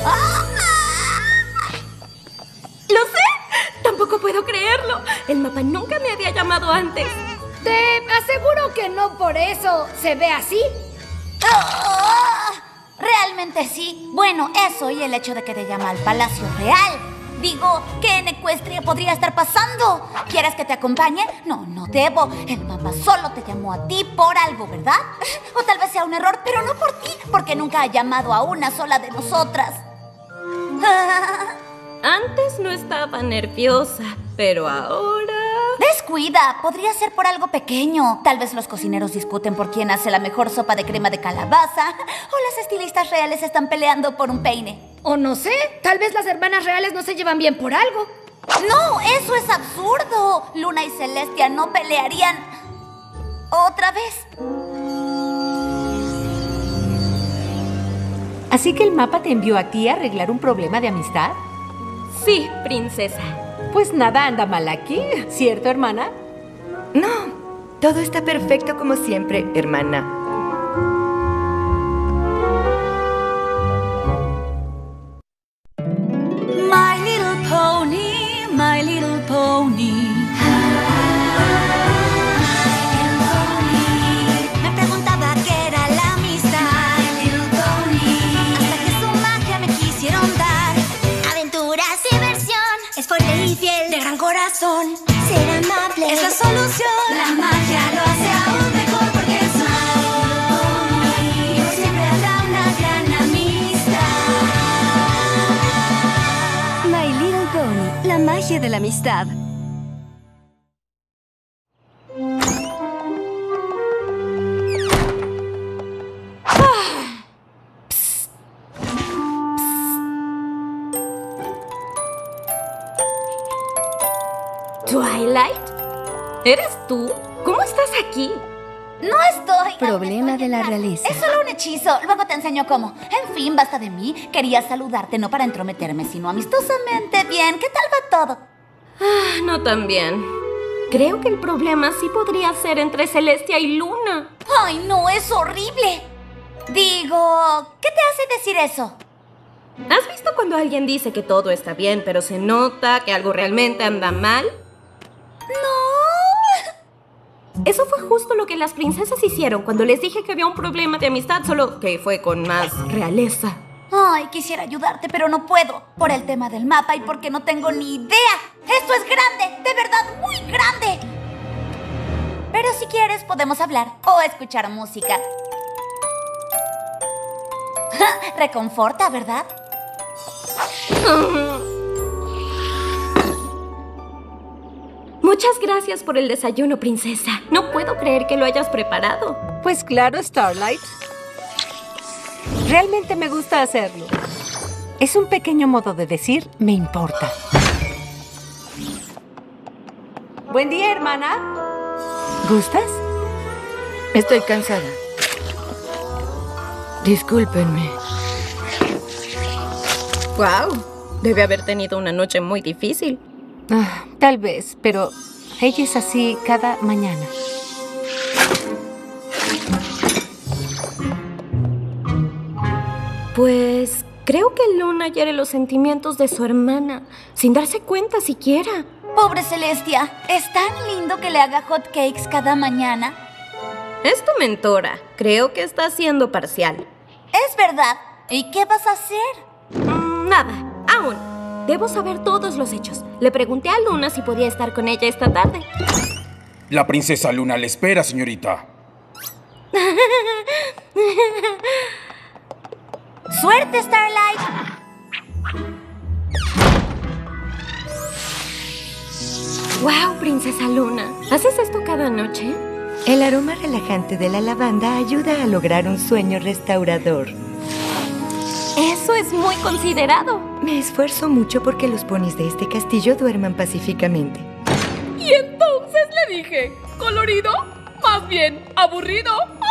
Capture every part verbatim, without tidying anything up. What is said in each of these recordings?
¡Lo sé! Tampoco puedo creerlo. El mapa nunca me había llamado antes. Te aseguro que no por eso se ve así. Oh, realmente sí. Bueno, eso y el hecho de que te llama al Palacio Real. Digo, ¿qué en Ecuestria podría estar pasando? ¿Quieres que te acompañe? No, no debo. El mapa solo te llamó a ti por algo, ¿verdad? O tal vez sea un error, pero no por ti, porque nunca ha llamado a una sola de nosotras. Antes no estaba nerviosa, pero ahora... Descuida, podría ser por algo pequeño. Tal vez los cocineros discuten por quién hace la mejor sopa de crema de calabaza, o las estilistas reales están peleando por un peine. O no sé, tal vez las hermanas reales no se llevan bien por algo. ¡No! ¡Eso es absurdo! Luna y Celestia no pelearían... ¿otra vez? ¿Así que el mapa te envió a ti a arreglar un problema de amistad? Sí, princesa. Pues nada anda mal aquí, ¿cierto, hermana? No, todo está perfecto como siempre, hermana. My little pony, my little pony. Me preguntaba qué era la amistad, my little pony. Hasta que su magia me quisieron dar. Aventuras, diversión. Es fuerte y fiel, de gran corazón. Ser amable es la solución. La magia lo hace aún mejor porque es My little pony. Siempre habrá una gran amistad. My Little Pony, la magia de la amistad. ¿Twilight? ¿Eres tú? ¿Cómo estás aquí? No estoy... Problema de la realeza. Es solo un hechizo. Luego te enseño cómo. En fin, basta de mí. Quería saludarte no para entrometerme, sino amistosamente. Bien, ¿qué tal va todo? Ah, no tan bien. Creo que el problema sí podría ser entre Celestia y Luna. ¡Ay, no! ¡Es horrible! Digo, ¿qué te hace decir eso? ¿Has visto cuando alguien dice que todo está bien, pero se nota que algo realmente anda mal? ¡No! Eso fue justo lo que las princesas hicieron cuando les dije que había un problema de amistad, solo que fue con más realeza. Ay, quisiera ayudarte, pero no puedo. Por el tema del mapa y porque no tengo ni idea. ¡Esto es grande! ¡De verdad muy grande! Pero si quieres, podemos hablar o escuchar música. Reconforta, ¿verdad? Muchas gracias por el desayuno, princesa. No puedo creer que lo hayas preparado. Pues claro, Starlight. Realmente me gusta hacerlo. Es un pequeño modo de decir, me importa. Buen día, hermana. ¿Gustas? Estoy cansada. Discúlpenme. ¡Wow! Debe haber tenido una noche muy difícil. Ah, tal vez, pero ella es así cada mañana. Pues creo que Luna hiere los sentimientos de su hermana, sin darse cuenta siquiera. Pobre Celestia, es tan lindo que le haga hot cakes cada mañana. Es tu mentora. Creo que está siendo parcial. Es verdad. ¿Y qué vas a hacer? Mm, nada, aún. Debo saber todos los hechos. Le pregunté a Luna si podía estar con ella esta tarde. La princesa Luna le espera, señorita. ¡Suerte, Starlight! ¡Wow, princesa Luna! ¿Haces esto cada noche? El aroma relajante de la lavanda ayuda a lograr un sueño restaurador. Eso es muy considerado. Me esfuerzo mucho porque los ponis de este castillo duerman pacíficamente. Y entonces le dije, ¿colorido? Más bien, aburrido.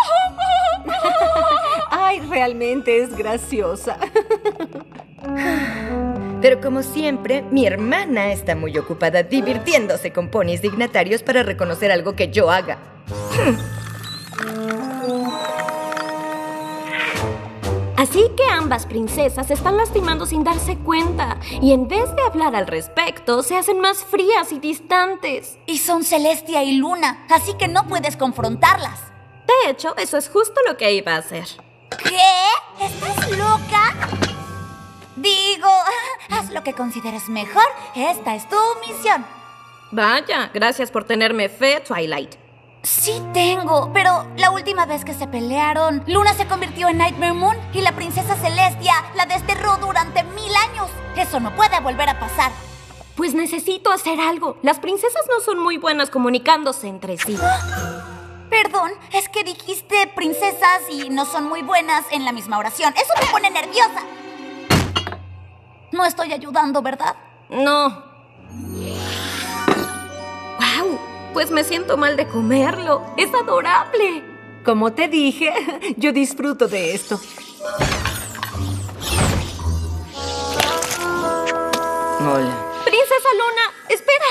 Ay, realmente es graciosa. Pero como siempre, mi hermana está muy ocupada divirtiéndose con ponis dignatarios para reconocer algo que yo haga. Así que ambas princesas se están lastimando sin darse cuenta. Y en vez de hablar al respecto, se hacen más frías y distantes. Y son Celestia y Luna, así que no puedes confrontarlas. De hecho, eso es justo lo que iba a hacer. ¿Qué? ¿Estás loca? Digo, haz lo que consideres mejor. Esta es tu misión. Vaya, gracias por tenerme fe, Twilight. Sí tengo, pero la última vez que se pelearon, Luna se convirtió en Nightmare Moon y la princesa Celestia la desterró durante mil años. Eso no puede volver a pasar. Pues necesito hacer algo. Las princesas no son muy buenas comunicándose entre sí. Perdón, es que dijiste princesas y no son muy buenas en la misma oración. Eso me pone nerviosa. No estoy ayudando, ¿verdad? No. ¡Wow! Pues me siento mal de comerlo. ¡Es adorable! Como te dije, yo disfruto de esto. Hola. ¡Princesa Luna! ¡Espera!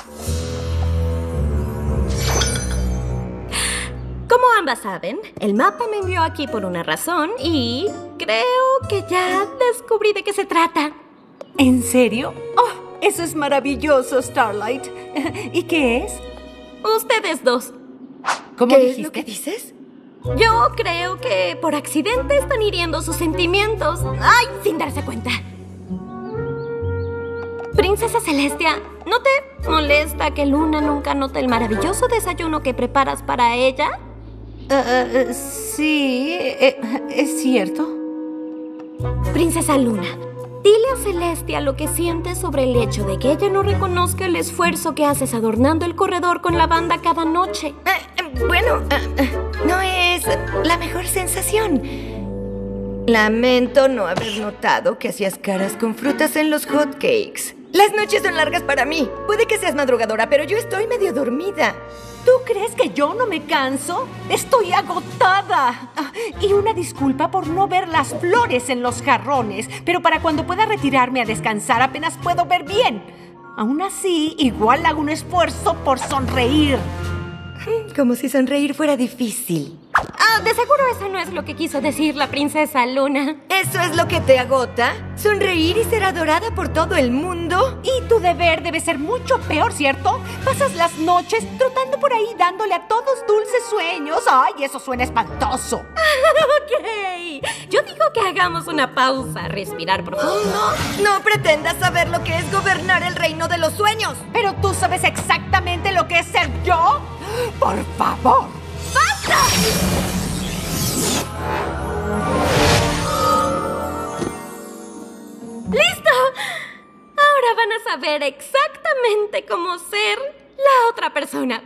Como ambas saben, el mapa me envió aquí por una razón y creo que ya descubrí de qué se trata. ¿En serio? Oh, eso es maravilloso, Starlight. ¿Y qué es? Ustedes dos. ¿Cómo ¿Qué dijiste? es lo que dices? Yo creo que por accidente están hiriendo sus sentimientos. ¡Ay! Sin darse cuenta. Princesa Celestia, ¿no te molesta que Luna nunca note el maravilloso desayuno que preparas para ella? Uh, uh, sí, eh, es cierto. Princesa Luna, dile a Celestia lo que sientes sobre el hecho de que ella no reconozca el esfuerzo que haces adornando el corredor con lavanda cada noche. Eh, eh, bueno, eh, eh, no es la mejor sensación. Lamento no haber notado que hacías caras con frutas en los hot cakes. Las noches son largas para mí. Puede que seas madrugadora, pero yo estoy medio dormida. ¿Tú crees que yo no me canso? Estoy agotada. Ah, y una disculpa por no ver las flores en los jarrones, pero para cuando pueda retirarme a descansar apenas puedo ver bien. Aún así, igual hago un esfuerzo por sonreír. Como si sonreír fuera difícil. Ah, de seguro eso no es lo que quiso decir la princesa Luna. ¿Eso es lo que te agota? ¿Sonreír y ser adorada por todo el mundo? Y tu deber debe ser mucho peor, ¿cierto? Pasas las noches trotando por ahí dándole a todos dulces sueños. ¡Ay, eso suena espantoso! Ok. Yo digo que hagamos una pausa, respirar profundo. No pretendas saber lo que es gobernar el reino de los sueños. ¿Pero tú sabes exactamente lo que es ser yo? ¡Por favor! ¡Basta! ¡Listo! Ahora van a saber exactamente cómo ser la otra persona.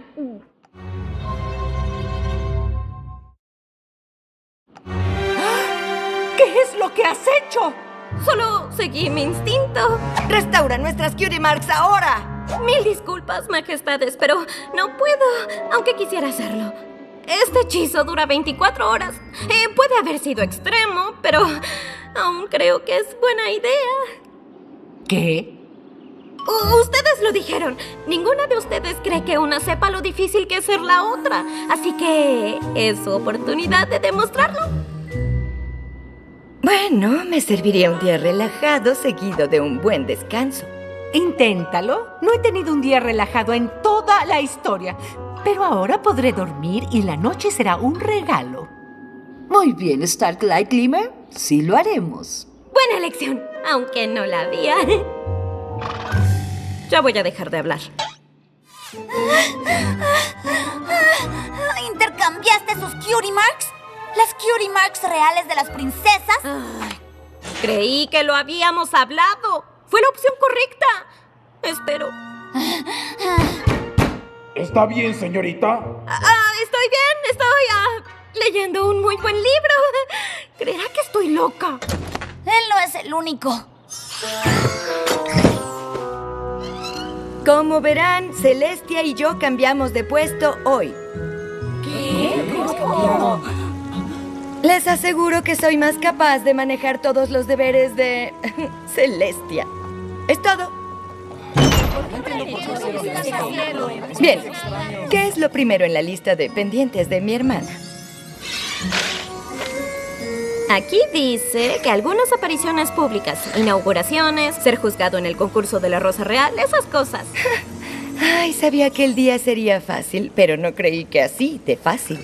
¿Qué es lo que has hecho? Solo seguí mi instinto. ¡Restaura nuestras cutie marks ahora! Mil disculpas, majestades, pero no puedo, aunque quisiera hacerlo. Este hechizo dura veinticuatro horas. Eh, puede haber sido extremo, pero aún creo que es buena idea. ¿Qué? U- ustedes lo dijeron. Ninguna de ustedes cree que una sepa lo difícil que es ser la otra. Así que es su oportunidad de demostrarlo. Bueno, me serviría un día relajado seguido de un buen descanso. Inténtalo. No he tenido un día relajado en toda la historia. Pero ahora podré dormir y la noche será un regalo. Muy bien, Starlight Glimmer. Sí lo haremos. Buena elección, aunque no la había. Ya voy a dejar de hablar. ¿Intercambiaste sus cutie marks? ¿Las cutie marks reales de las princesas? Ay, creí que lo habíamos hablado. Fue la opción correcta. Espero. ¿Está bien, señorita? Ah, estoy bien, estoy ah, leyendo un muy buen libro. Creerá que estoy loca. Él no es el único. Como verán, Celestia y yo cambiamos de puesto hoy. ¿Qué? Les aseguro que soy más capaz de manejar todos los deberes de Celestia. Es todo. Bien, ¿qué es lo primero en la lista de pendientes de mi hermana? Aquí dice que algunas apariciones públicas, inauguraciones, ser juzgado en el concurso de la Rosa Real, esas cosas. Ay, sabía que el día sería fácil, pero no creí que así de fácil.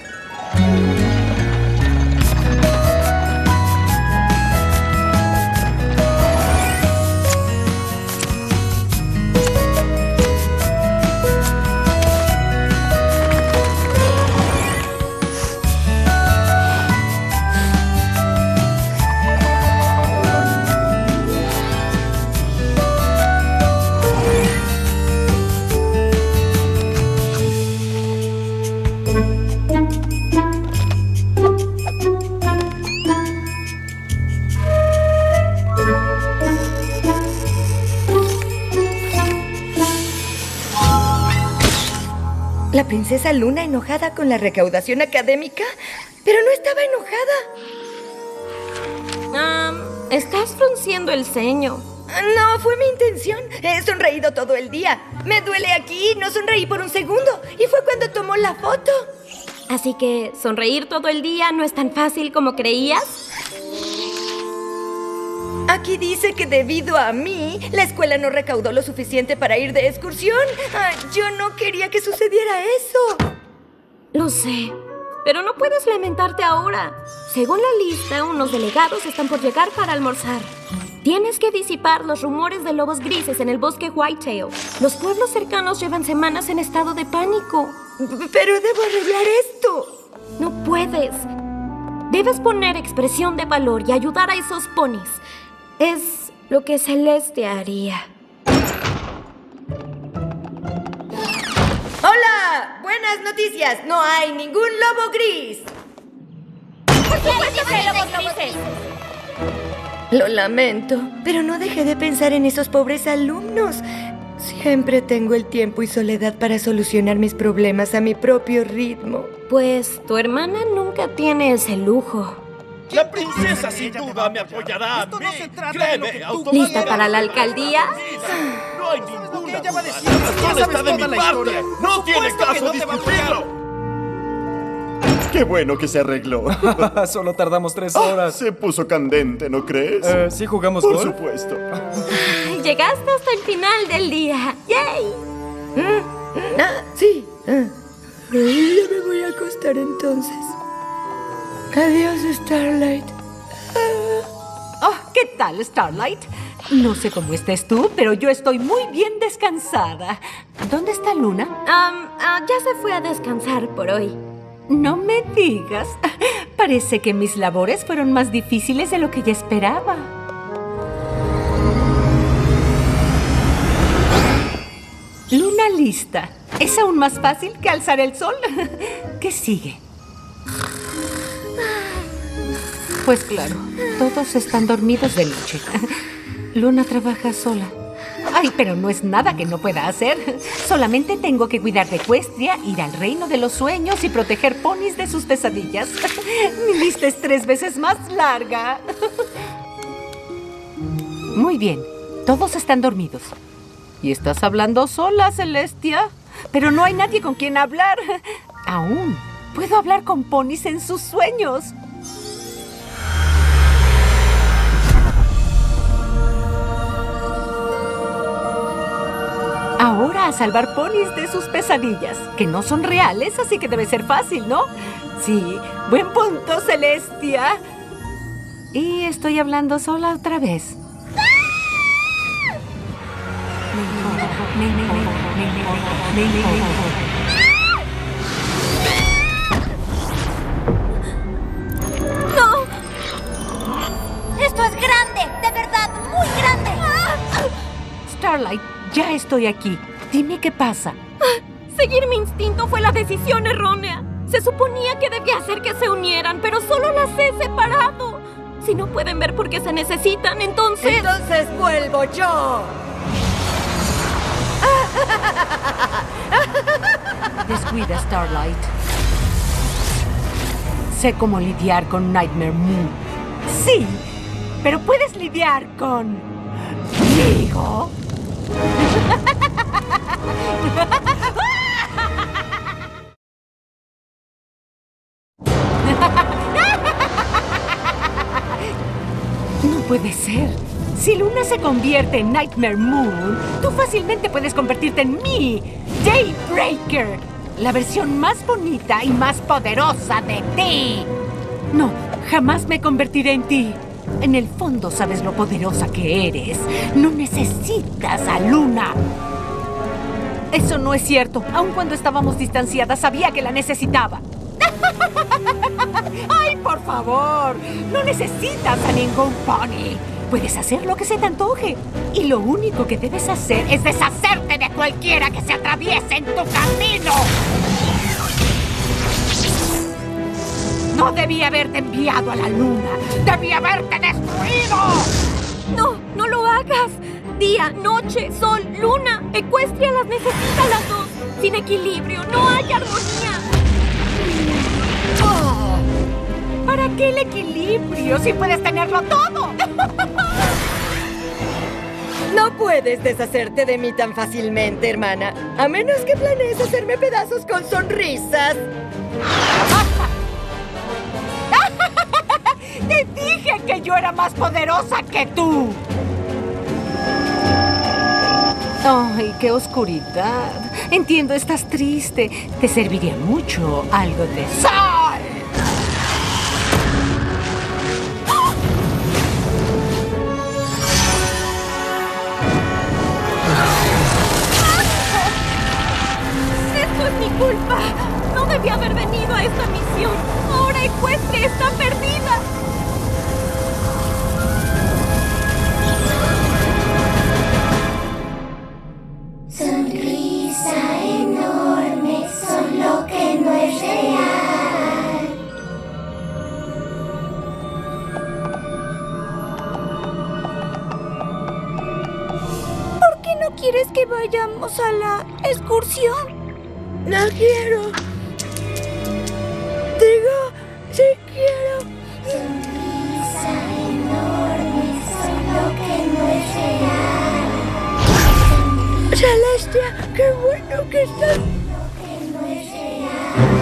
¿La princesa Luna enojada con la recaudación académica? Pero no estaba enojada. Um, estás frunciendo el ceño. No, fue mi intención. He sonreído todo el día. Me duele aquí, no sonreí por un segundo. Y fue cuando tomó la foto. Así que, ¿sonreír todo el día no es tan fácil como creías? Aquí dice que debido a mí, la escuela no recaudó lo suficiente para ir de excursión. Ah, yo no quería que sucediera eso. Lo sé, pero no puedes lamentarte ahora. Según la lista, unos delegados están por llegar para almorzar. Tienes que disipar los rumores de lobos grises en el bosque Whitetail. Los pueblos cercanos llevan semanas en estado de pánico. Pero debo arreglar esto. No puedes. Debes poner expresión de valor y ayudar a esos ponis. Es lo que Celeste haría. ¡Hola! Buenas noticias. No hay ningún lobo gris. ¿Por qué hay lobos grises? Lo lamento, pero no dejé de pensar en esos pobres alumnos. Siempre tengo el tiempo y soledad para solucionar mis problemas a mi propio ritmo. Pues tu hermana nunca tiene ese lujo. La princesa sin duda me apoyará a mí. Créeme, ¿Lista para la alcaldía? No hay ninguna ella va a decir. La razón está de mi parte. No tiene caso discutirlo. Qué bueno que se arregló. Solo tardamos tres horas. Oh, se puso candente, ¿no crees? Eh, ¿Sí jugamos Por golf? supuesto. Llegaste hasta el final del día. ¡Yay! Mm, ah, sí. Ah. Ya me voy a acostar entonces. Adiós, Starlight. Oh, ¿qué tal, Starlight? No sé cómo estés tú, pero yo estoy muy bien descansada. ¿Dónde está Luna? Um, uh, ya se fue a descansar por hoy. No me digas. Parece que mis labores fueron más difíciles de lo que ya esperaba. Luna lista. Es aún más fácil que alzar el sol. ¿Qué sigue? Pues claro, todos están dormidos de noche. Luna trabaja sola. Ay, pero no es nada que no pueda hacer. Solamente tengo que cuidar de Equestria, ir al reino de los sueños y proteger ponis de sus pesadillas. Mi lista es tres veces más larga. Muy bien, todos están dormidos. ¿Y estás hablando sola, Celestia? Pero no hay nadie con quien hablar. Aún puedo hablar con ponis en sus sueños. Ahora a salvar ponis de sus pesadillas, que no son reales, así que debe ser fácil, ¿no? Sí, buen punto, Celestia. Y estoy hablando sola otra vez. ¡No! Esto es grande, de verdad, muy grande. Starlight, ya estoy aquí. Dime qué pasa. Seguir mi instinto fue la decisión errónea. Se suponía que debía hacer que se unieran, pero solo las he separado. Si no pueden ver por qué se necesitan, entonces... Entonces vuelvo yo. Descuida, Starlight. Sé cómo lidiar con Nightmare Moon. Sí, pero puedes lidiar con... ¿Conmigo? No puede ser. Si Luna se convierte en Nightmare Moon, tú fácilmente puedes convertirte en mí, Daybreaker, la versión más bonita y más poderosa de ti. No, jamás me convertiré en ti. En el fondo sabes lo poderosa que eres. No necesitas a Luna. Eso no es cierto. Aun cuando estábamos distanciadas, sabía que la necesitaba. ¡Ay, por favor! No necesitas a ningún pony. Puedes hacer lo que se te antoje. Y lo único que debes hacer es deshacerte de cualquiera que se atraviese en tu camino. No debí haberte enviado a la luna. Debí haberte destruido. No, no lo hagas. Día, noche, sol, luna. Equestria las necesita las dos. Sin equilibrio no hay armonía. Oh, ¿para qué el equilibrio si puedes tenerlo todo? No puedes deshacerte de mí tan fácilmente, hermana. A menos que planees hacerme pedazos con sonrisas. ¡Te dije que yo era más poderosa que tú! ¡Ay, qué oscuridad! Entiendo, estás triste. Te serviría mucho algo de sol. ¡Esto es mi culpa! No debía haber venido a esta misión. Ahora Equestria está perdida. Sonrisa enorme, solo que no es real. ¿Por qué no quieres que vayamos a la excursión? No quiero. Digo, sí quiero. Sonrisa enorme, solo que no es real. Celestia, qué bueno que estás. Que no es real.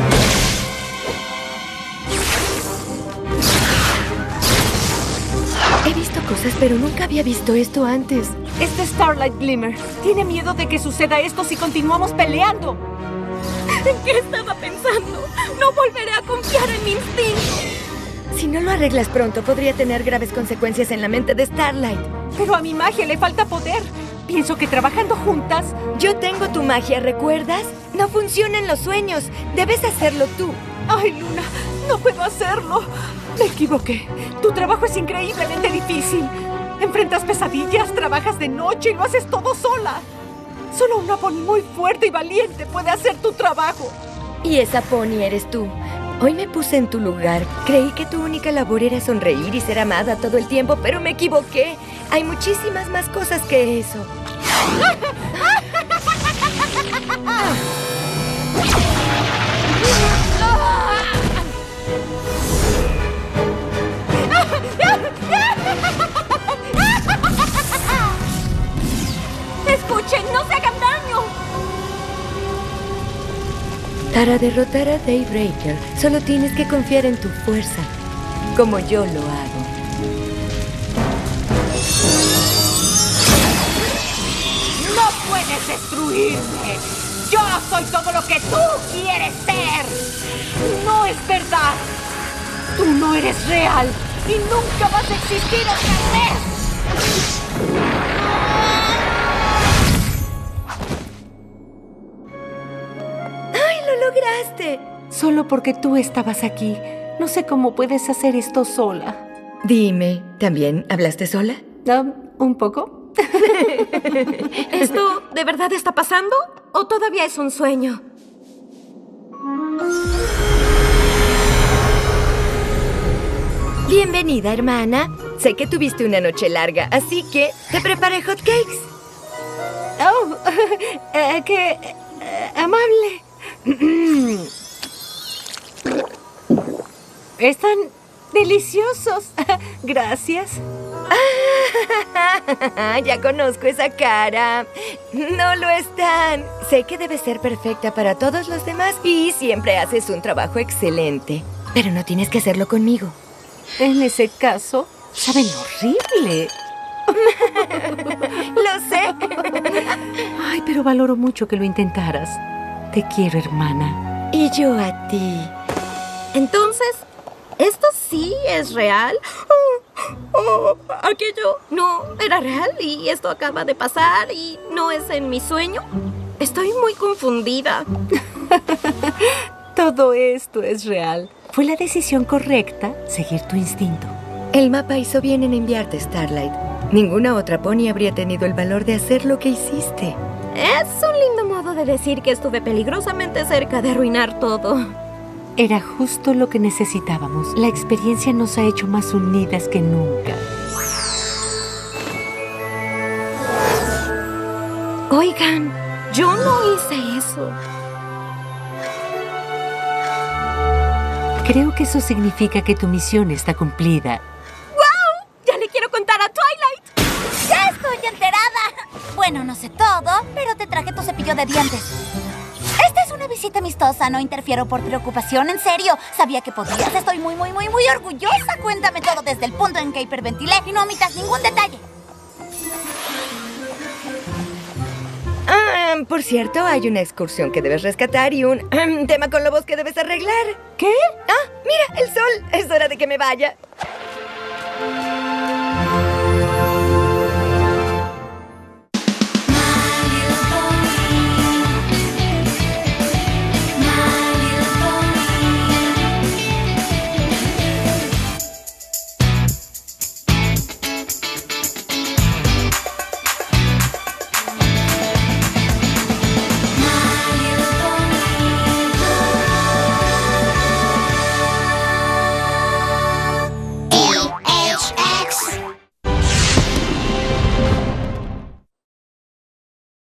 He visto cosas, pero nunca había visto esto antes. Este Starlight Glimmer tiene miedo de que suceda esto si continuamos peleando. ¿En qué estaba pensando? No volveré a confiar en mi instinto. Si no lo arreglas pronto, podría tener graves consecuencias en la mente de Starlight. Pero a mi magia le falta poder. Pienso que trabajando juntas... Yo tengo tu magia, ¿recuerdas? No funcionan los sueños. Debes hacerlo tú. Ay, Luna, no puedo hacerlo. Me equivoqué. Tu trabajo es increíblemente difícil. Enfrentas pesadillas, trabajas de noche y lo haces todo sola. Solo una pony muy fuerte y valiente puede hacer tu trabajo. Y esa pony eres tú. Hoy me puse en tu lugar. Creí que tu única labor era sonreír y ser amada todo el tiempo, pero me equivoqué. Hay muchísimas más cosas que eso. ¡Escuchen! ¡No se hagan daño! Para derrotar a Daybreaker, solo tienes que confiar en tu fuerza, como yo lo hago. ¡No puedes destruirme! ¡Yo soy todo lo que tú quieres ser! ¡No es verdad! ¡Tú no eres real! ¡Y nunca vas a existir otra vez! ¡Lo lograste! Solo porque tú estabas aquí. No sé cómo puedes hacer esto sola. Dime, ¿también hablaste sola? Um, ¿Un poco? ¿Esto de verdad está pasando? ¿O todavía es un sueño? Bienvenida, hermana. Sé que tuviste una noche larga, así que te preparé hot cakes. Oh, eh, qué eh, amable. Están deliciosos. Gracias. Ya conozco esa cara. No lo están. Sé que debes ser perfecta para todos los demás y siempre haces un trabajo excelente. Pero no tienes que hacerlo conmigo. En ese caso, Saben horrible. Lo sé. Ay, pero valoro mucho que lo intentaras. Te quiero, hermana. Y yo a ti. Entonces, ¿esto sí es real? Oh, oh, aquello no era real y esto acaba de pasar y no es en mi sueño. Estoy muy confundida. Todo esto es real. Fue la decisión correcta seguir tu instinto. El mapa hizo bien en enviarte, Starlight. Ninguna otra pony habría tenido el valor de hacer lo que hiciste. Es un lindo modo de decir que estuve peligrosamente cerca de arruinar todo. Era justo lo que necesitábamos. La experiencia nos ha hecho más unidas que nunca. Oigan, yo no hice eso. Creo que eso significa que tu misión está cumplida. ¡Wow! Ya le quiero contar a Twilight. ¡Ya estoy enterada! Bueno, no sé todo, pero te traje tu cepillo de dientes. Esta es una visita amistosa, no interfiero por preocupación, en serio. Sabía que podías, estoy muy, muy, muy, muy orgullosa. Cuéntame todo desde el punto en que hiperventilé y no omitas ningún detalle. Ah, por cierto, hay una excursión que debes rescatar y un um, tema con lobos que debes arreglar. ¿Qué? Ah, mira, el sol. Es hora de que me vaya.